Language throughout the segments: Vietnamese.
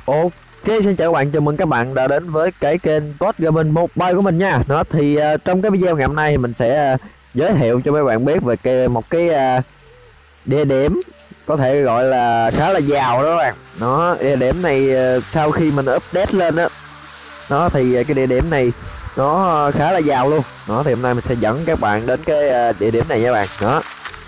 Ok, xin chào các bạn, chào mừng các bạn đã đến với cái kênh Post Gaming Mobile của mình nha. Nó thì trong cái video ngày hôm nay thì mình sẽ giới thiệu cho mấy bạn biết về một cái địa điểm có thể gọi là khá là giàu đó các bạn. Nó địa điểm này sau khi mình update lên á, nó thì cái địa điểm này nó khá là giàu luôn. Nó thì hôm nay mình sẽ dẫn các bạn đến cái địa điểm này nha các bạn. Đó.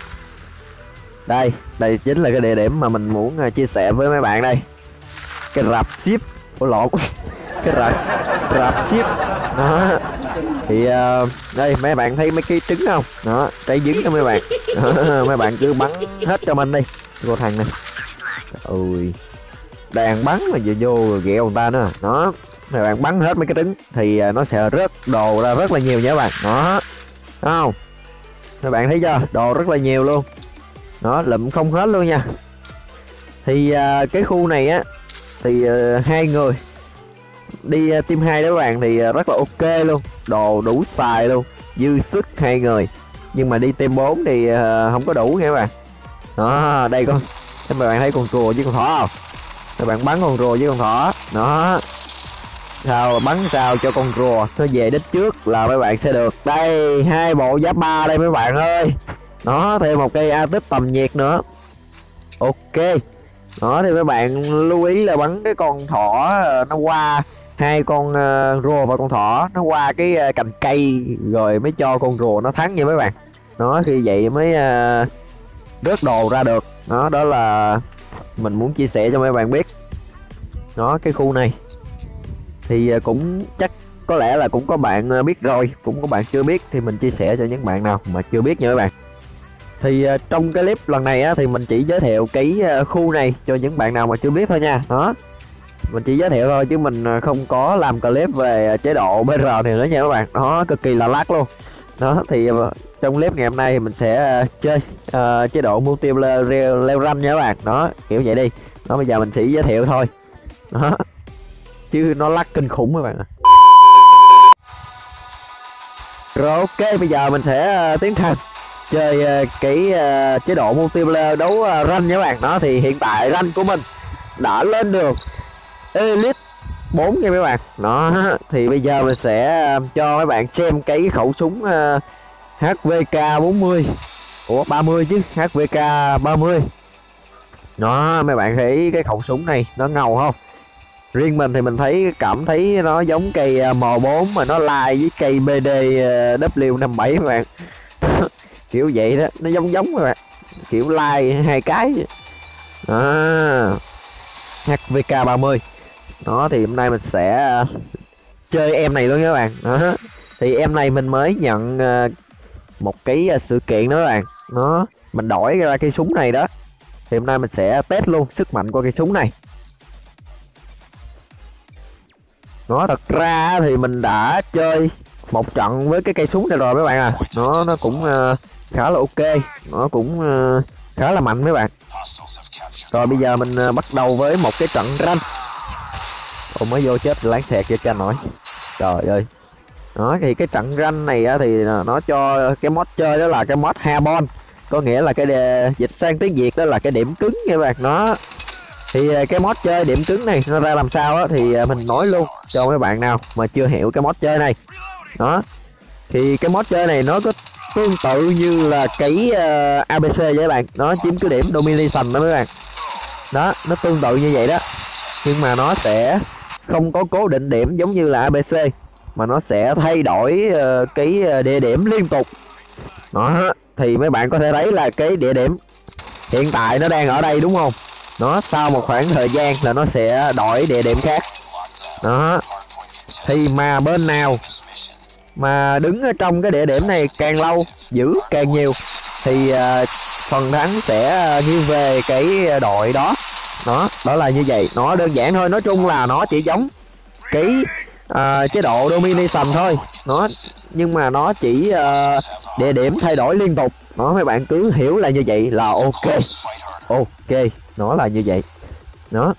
Đây chính là cái địa điểm mà mình muốn chia sẻ với mấy bạn đây. Cái rạp ship của lộn cái rạp ship đó thì đây mấy bạn thấy mấy cái trứng không đó, trái trứng cho mấy bạn đó, mấy bạn cứ bắn hết cho mình đi cô thằng này. Ui, đang bắn mà vừa vô rồi ghẹo người ta nữa đó. Mấy bạn bắn hết mấy cái trứng thì nó sẽ rớt đồ ra rất là nhiều nha các bạn đó. Đúng không, mấy bạn thấy chưa, đồ rất là nhiều luôn đó, lụm không hết luôn nha. Thì cái khu này á thì hai người đi team 2 đó các bạn thì rất là ok luôn, đồ đủ xài luôn, dư sức hai người. Nhưng mà đi team 4 thì không có đủ nha các bạn. Đó, đây các bạn thấy con rùa với con thỏ không? Các bạn bắn con rùa với con thỏ đó, sao bắn sao cho con rùa nó về đích trước là mấy bạn sẽ được đây 2 bộ giáp 3 đây mấy bạn ơi. Đó, thêm một cây A tích tầm nhiệt nữa. Ok. Đó thì mấy bạn lưu ý là bắn cái con thỏ nó qua hai con rùa và con thỏ nó qua cái cành cây rồi mới cho con rùa nó thắng nha mấy bạn. Nó khi vậy mới rớt đồ ra được. Đó là mình muốn chia sẻ cho mấy bạn biết. Đó, cái khu này thì cũng chắc có lẽ là cũng có bạn biết rồi, cũng có bạn chưa biết, thì mình chia sẻ cho những bạn nào mà chưa biết nha các bạn. Thì trong cái clip lần này á, thì mình chỉ giới thiệu cái khu này cho những bạn nào mà chưa biết thôi nha. Đó, mình chỉ giới thiệu thôi chứ mình không có làm clip về chế độ BR này nữa nha các bạn. Đó, cực kỳ là lắc luôn. Đó thì trong clip ngày hôm nay thì mình sẽ chơi chế độ multiplayer leo ranh nha các bạn. Đó, kiểu vậy đi. Đó, bây giờ mình chỉ giới thiệu thôi. Đó, chứ nó lắc kinh khủng các bạn ạ. Rồi ok, bây giờ mình sẽ tiến hành chơi cái chế độ multiplayer đấu rank nha các bạn. Đó thì hiện tại rank của mình đã lên được Elite 4 nha mấy bạn. Đó thì bây giờ mình sẽ cho mấy bạn xem cái khẩu súng HVK 40. Ủa 30 chứ, HVK 30. Đó, mấy bạn thấy cái khẩu súng này nó ngầu không? Riêng mình thì mình cảm thấy nó giống cây M4 mà nó lai với cây BD W57 các bạn. Kiểu vậy đó, nó giống các bạn, kiểu like hai cái HVK 30. Đó thì hôm nay mình sẽ chơi em này luôn nha các bạn. Đó thì em này mình mới nhận một cái sự kiện đó các bạn. Nó mình đổi ra cây súng này đó, thì hôm nay mình sẽ test luôn sức mạnh của cây súng này. Nó thật ra thì mình đã chơi một trận với cái cây súng này rồi mấy bạn à. Nó cũng khá là ok, nó cũng khá là mạnh mấy bạn. Rồi bây giờ mình bắt đầu với một cái trận rank. Ồ, mới vô chết láng xẹt cho cha nổi, trời ơi. Đó thì cái trận rank này á, thì nó cho cái mod chơi đó là cái mod Habon, có nghĩa là cái dịch sang tiếng Việt đó là cái điểm cứng nha các bạn. Nó thì cái mod chơi điểm cứng này nó ra làm sao á, thì mình nói luôn cho mấy bạn nào mà chưa hiểu cái mod chơi này. Đó thì cái mod chơi này nó có tương tự như là cái ABC vậy các bạn, nó chiếm cứ điểm domination đó mấy bạn. Đó, nó tương tự như vậy đó, nhưng mà nó sẽ không có cố định điểm giống như là ABC, mà nó sẽ thay đổi cái địa điểm liên tục. Đó thì mấy bạn có thể thấy là cái địa điểm hiện tại nó đang ở đây đúng không, nó sau một khoảng thời gian là nó sẽ đổi địa điểm khác. Đó thì mà bên nào mà đứng ở trong cái địa điểm này càng lâu, giữ càng nhiều, thì phần thắng sẽ nghiêng về cái đội đó. Đó là như vậy, nó đơn giản thôi. Nói chung là nó chỉ giống cái chế độ domination thôi, nhưng mà nó chỉ địa điểm thay đổi liên tục. Đó, mấy bạn cứ hiểu là như vậy là ok, nó là như vậy. Đó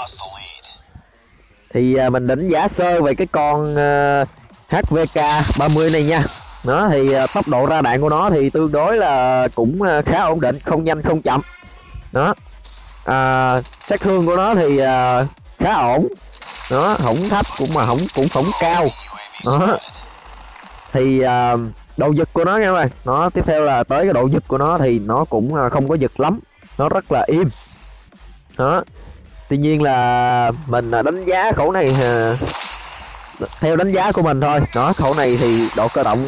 thì mình đánh giá sơ về cái con HVK 30 này nha. Nó thì tốc độ ra đạn của nó thì tương đối là cũng khá ổn định, không nhanh không chậm. Đó sát thương của nó thì khá ổn đó, không thấp cũng mà cũng cao đó. Thì độ giật của nó nha các bạn, nó tiếp theo là tới cái độ giật của nó thì nó cũng không có giật lắm, nó rất là im đó. Tuy nhiên là mình đánh giá khẩu này theo đánh giá của mình thôi đó, khẩu này thì độ cơ động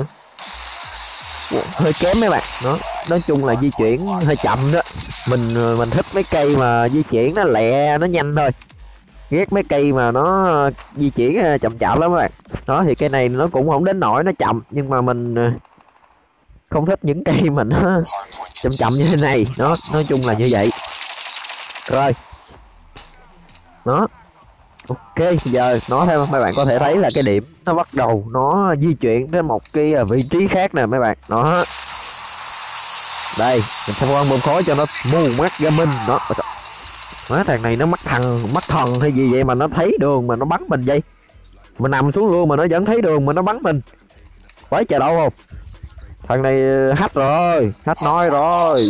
hơi kém mấy bạn đó, nói chung là di chuyển hơi chậm đó. Mình thích mấy cây mà di chuyển nó lẹ nó nhanh thôi, ghét mấy cây mà nó di chuyển chậm chậm lắm các bạn đó. Thì cây này nó cũng không đến nỗi nó chậm, nhưng mà mình không thích những cây mà nó chậm chậm như thế này đó, nói chung là như vậy. Rồi đó, ok, giờ nó theo mấy bạn có thể thấy là cái điểm nó bắt đầu nó di chuyển đến một cái vị trí khác nè mấy bạn đó. Đây mình sẽ quăng bom khói cho nó mù mắt ra mình đó. Má thằng này nó mắt thần hay gì vậy mà nó thấy đường mà nó bắn mình vậy, mình nằm xuống luôn mà nó vẫn thấy đường mà nó bắn mình, quái trời đâu không. Thằng này hack rồi, hack nói rồi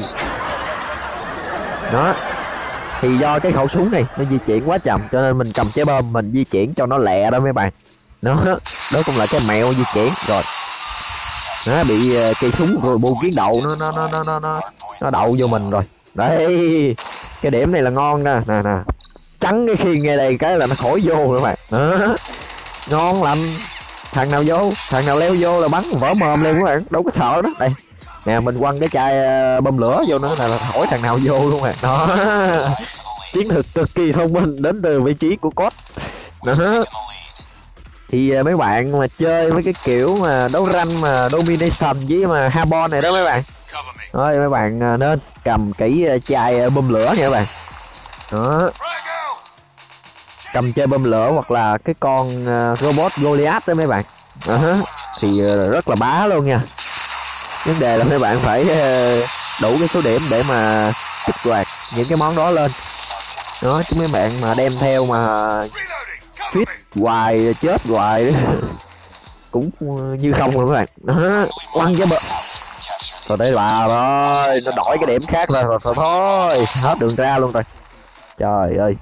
đó. Thì do cái khẩu súng này nó di chuyển quá chậm cho nên mình cầm trái bom mình di chuyển cho nó lẹ đó mấy bạn đó. Đó cũng là cái mẹo di chuyển rồi. Nó bị cây súng rồi bu kiến đậu nó đậu vô mình rồi. Đấy, cái điểm này là ngon nè, nè trắng cái khiên ngay đây cái là nó khỏi vô rồi các bạn đó. Ngon lành, thằng nào leo vô là bắn vỡ mồm lên các bạn, đâu có sợ đó. Đây nè, mình quăng cái chai bơm lửa vô nữa là khỏi thằng nào vô luôn rồi đó. Chiến thuật cực kỳ thông minh đến từ vị trí của code đó. Thì mấy bạn mà chơi với cái kiểu mà đấu ranh mà domination với mà Harbor này đó mấy bạn, thôi mấy bạn nên cầm kỹ chai bơm lửa nha các bạn đó. Cầm chai bơm lửa hoặc là cái con robot Goliath đó mấy bạn đó, thì rất là bá luôn nha. Vấn đề là mấy bạn phải đủ cái số điểm để mà kích hoạt những cái món đó lên đó, chứ mấy bạn mà đem theo mà fit hoài chết hoài cũng như không rồi các bạn đó. Quăng cho bờ rồi đây bà rồi, nó đổi cái điểm khác rồi thôi hết đường ra luôn rồi. Trời ơi,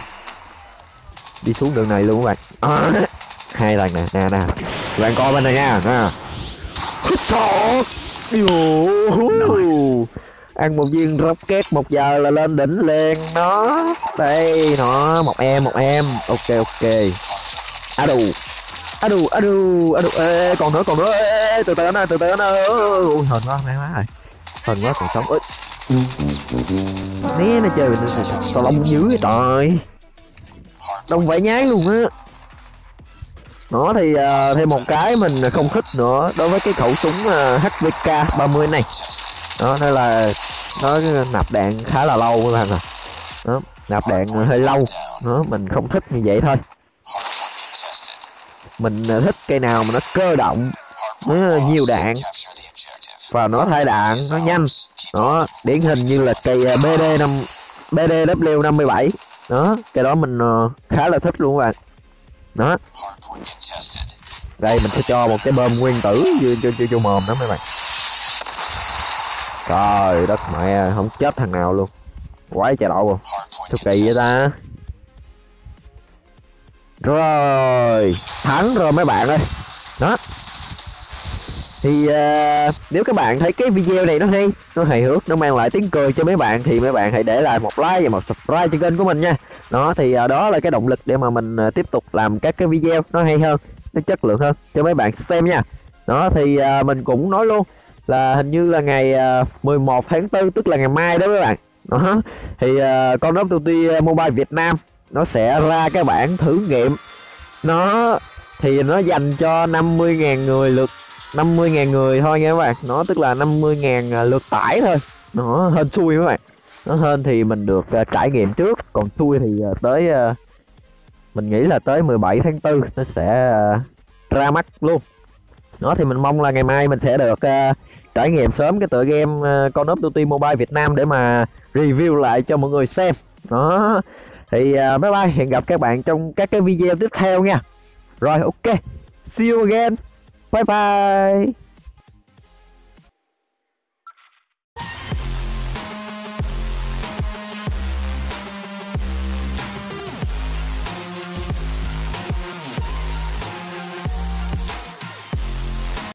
đi xuống đường này luôn các bạn đó. Hai lần nè nè bạn coi bên này nha nè. Ăn một viên rocket 1 giờ là lên đỉnh liền đó. Đây nó một em ok. Adu ê, còn nữa ê, từ từ nó ui hên quá may quá rồi, hên quá còn sống ít. Né nó chơi tao lông dưới trời đông vải nhái luôn á. Nó thì thêm một cái mình không thích nữa đối với cái khẩu súng HVK 30 này đó, nên là nó nạp đạn khá là lâu các bạn à đó, nạp đạn hơi lâu đó, mình không thích như vậy thôi. Mình thích cây nào mà nó cơ động, nó nhiều đạn và nó thay đạn nó nhanh đó, điển hình như là cây BDW57 đó, cái đó mình khá là thích luôn các bạn đó. Đây mình sẽ cho một cái bơm nguyên tử vô mồm đó mấy bạn. Trời đất mẹ, không chết thằng nào luôn, quái trời đậu không, sao kỳ vậy ta. Rồi thắng rồi mấy bạn ơi đó. Thì nếu các bạn thấy cái video này nó hay, nó hài hước, nó mang lại tiếng cười cho mấy bạn thì mấy bạn hãy để lại một like và một subscribe cho kênh của mình nha đó. Thì đó là cái động lực để mà mình tiếp tục làm các cái video nó hay hơn, nó chất lượng hơn cho mấy bạn xem nha đó. Thì mình cũng nói luôn là hình như là ngày 11 tháng 4 tức là ngày mai đó các bạn đó, thì con Call of Duty Mobile Việt Nam nó sẽ ra cái bản thử nghiệm nó, thì nó dành cho 50.000 người lượt 50.000 người thôi nha các bạn, nó tức là 50.000 lượt tải thôi. Nó hên xui các bạn, nó hên thì mình được trải nghiệm trước, còn xui thì tới mình nghĩ là tới 17 tháng 4 nó sẽ ra mắt luôn đó. Thì mình mong là ngày mai mình sẽ được trải nghiệm sớm cái tựa game Call of Duty Mobile Việt Nam để mà review lại cho mọi người xem đó. Thì bye bye, hẹn gặp các bạn trong các cái video tiếp theo nha. Rồi ok, see you again, bye bye.